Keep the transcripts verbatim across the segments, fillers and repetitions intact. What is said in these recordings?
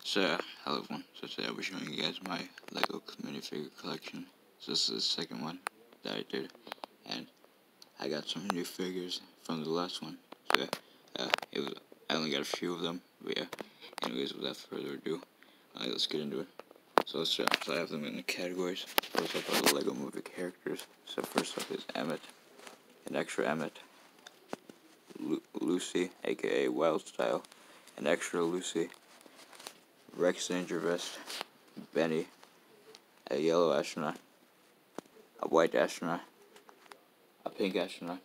So, uh, hello everyone. So today I'll be showing you guys my Lego minifigure collection. So this is the second one that I did, and I got some new figures from the last one. So uh, it was I only got a few of them, but yeah. Anyways, without further ado, uh, let's get into it. So let's start. So I have them in the categories. First up are the Lego Movie characters. So first up is Emmett, an extra Emmett. Lu Lucy, aka Wild Style, an extra Lucy. Rex Danger Vest, Benny, a yellow astronaut, a white astronaut, a pink astronaut,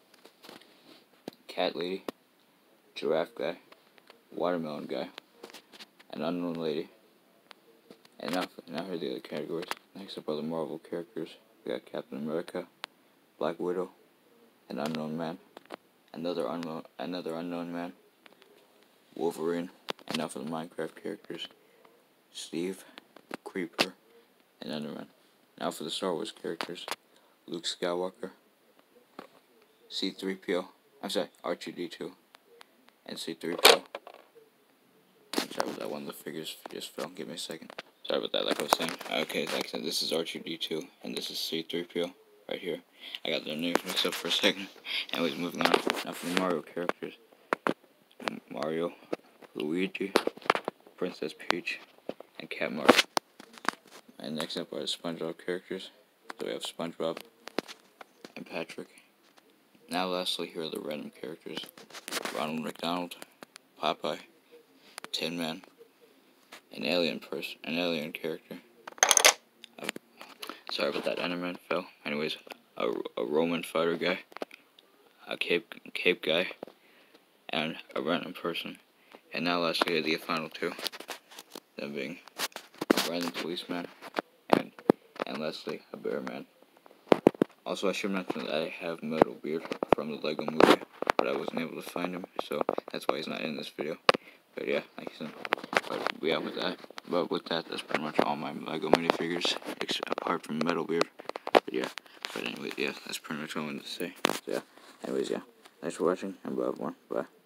cat lady, giraffe guy, watermelon guy, an unknown lady. And now, now for the other categories. Next up are the Marvel characters. We got Captain America, Black Widow, an unknown man, another unknown, another unknown man, Wolverine. And now for the Minecraft characters. Steve, Creeper, and Enderman. Now for the Star Wars characters. Luke Skywalker, C three P O, I'm sorry, R two D two, and C three P O. I'm sorry about that, one of the figures just fell. Give me a second. Sorry about that, like I was saying. Okay, like I said, this is R two D two, and this is C three P O, right here. I got their names mixed up for a second. Anyways, moving on. Now for the Mario characters. Mario, Luigi, Princess Peach, and Cat Mario. And next up are the SpongeBob characters. So we have SpongeBob and Patrick. Now lastly, here are the random characters. Ronald McDonald, Popeye, Tin Man, an alien person, an alien character. Uh, sorry about that, Enderman fell. Anyways, a, a Roman fighter guy, a cape cape guy, and a random person. And now lastly, the final two. Them being a random policeman and and lastly, a bear man. Also, I should mention that I have Metal Beard from the Lego Movie, but I wasn't able to find him, so that's why he's not in this video. But yeah, like I said, but yeah, with that, but with that, that's pretty much all my Lego minifigures, apart from Metal Beard. But yeah, but anyway, yeah, that's pretty much all I wanted to say. So yeah, anyways, yeah, thanks for watching, and bye everyone, bye.